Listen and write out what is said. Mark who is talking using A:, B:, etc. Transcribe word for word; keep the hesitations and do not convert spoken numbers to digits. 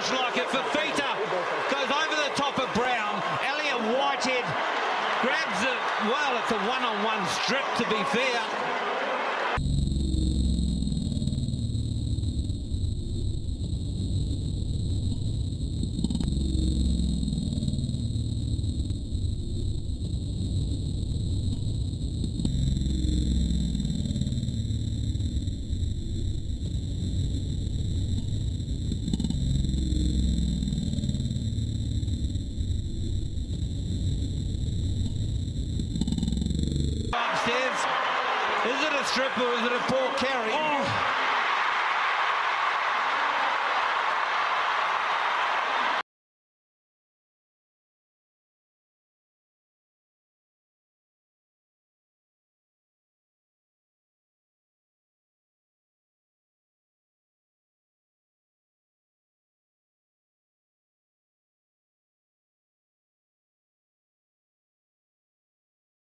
A: looks like it. Fifita goes over the top of Brown. Elliott Whitehead grabs it. Well, it's a one-on-one strip, to be fair. Upstairs. Is it a strip or is it a poor carry? Oh.